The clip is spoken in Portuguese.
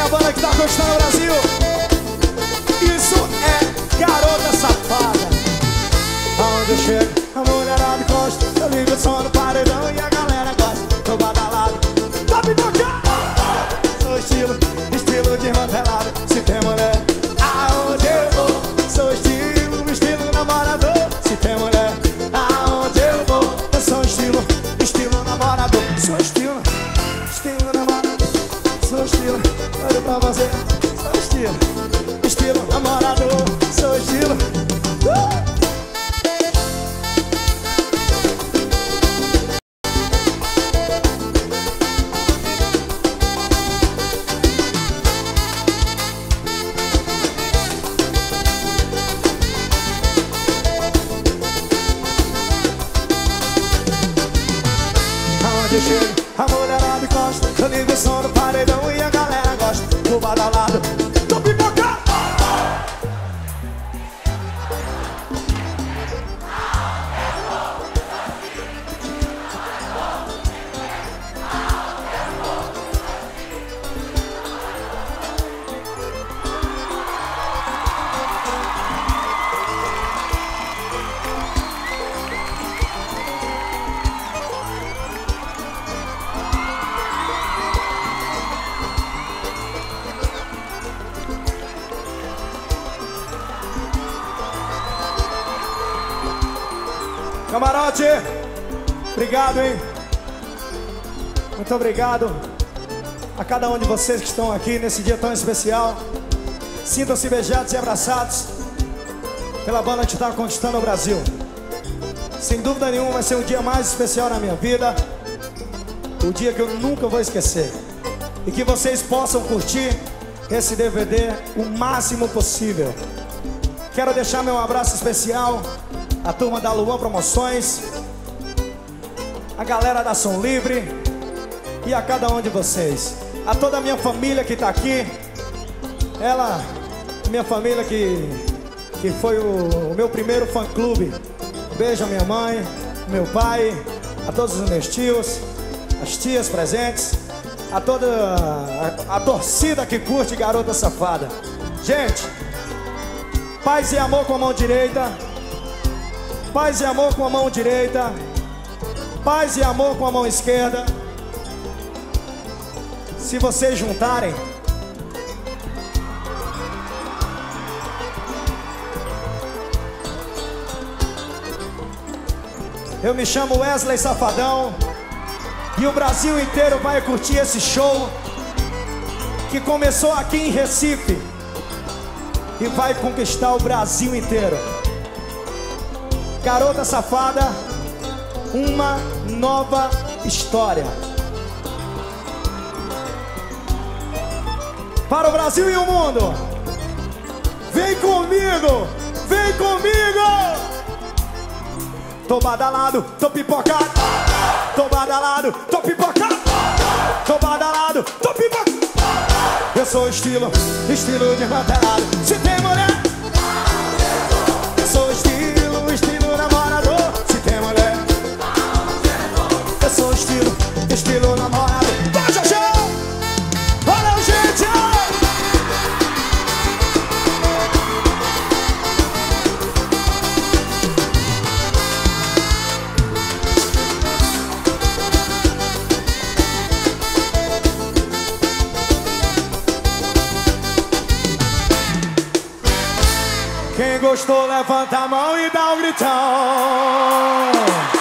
a banda que tá conquistando o Brasil. Isso é Garota Safada. Aonde eu chego, a mulherada encosta. Eu ligo o som no paredão e a galera gosta. Tô badalado, tô pipocado. Sou estilo desmantelado. Se tem mulher, aonde eu vou. Sou estilo namorador. Se tem mulher, aonde eu vou. Eu sou estilo namorador. Sou estilo namorador. Sou estilo, olha pra você. Sou estilo namorador. Sou estilo. Eu chego, a mulherada encosta. Eu ligo o som no paredão e a galera gosta. Tô badalado, tô pipocado. Camarote, obrigado, hein? Muito obrigado a cada um de vocês que estão aqui nesse dia tão especial. Sintam-se beijados e abraçados pela banda que está conquistando o Brasil. Sem dúvida nenhuma vai ser um dia mais especial na minha vida. O dia que eu nunca vou esquecer. E que vocês possam curtir esse DVD o máximo possível. Quero deixar meu abraço especial a turma da Luan Promoções, a galera da Som Livre e a cada um de vocês. A toda a minha família que está aqui. Ela, minha família que foi o meu primeiro fã-clube. Beijo a minha mãe, meu pai, a todos os meus tios, as tias presentes, a toda a torcida que curte Garota Safada. Gente, paz e amor com a mão direita. Paz e amor com a mão direita. Paz e amor com a mão esquerda. Se vocês juntarem, eu me chamo Wesley Safadão. E o Brasil inteiro vai curtir esse show que começou aqui em Recife e vai conquistar o Brasil inteiro. Garota Safada, uma nova história. Para o Brasil e o mundo. Vem comigo, vem comigo. Tô badalado, tô pipocado. Tô badalado, tô pipocado. Tô badalado, tô pipocado. Eu sou estilo desmantelado. Se tem mulher, eu sou estilo namorador. Se tem mulher, eu sou estilo namorador. Vai, Xoxô! Valeu, gente! Quem gostou, levanta a mão e dá um gritão.